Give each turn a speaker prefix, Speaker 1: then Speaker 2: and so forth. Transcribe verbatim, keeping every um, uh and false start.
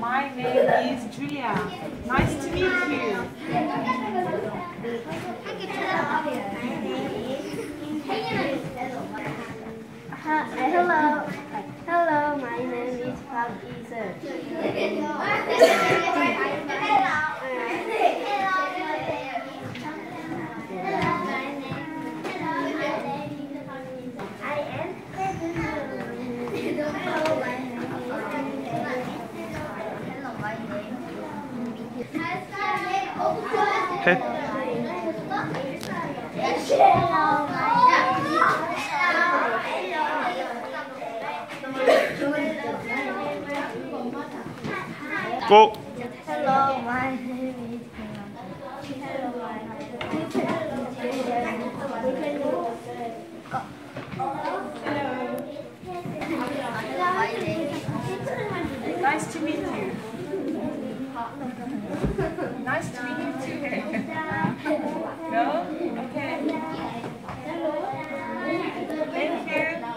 Speaker 1: My name is Julia. Nice to meet you.
Speaker 2: Uh, hello. Hello, my name is Park Isa.
Speaker 3: 해. 고.
Speaker 2: Hello, my name is Hello, my
Speaker 1: Nice to meet you.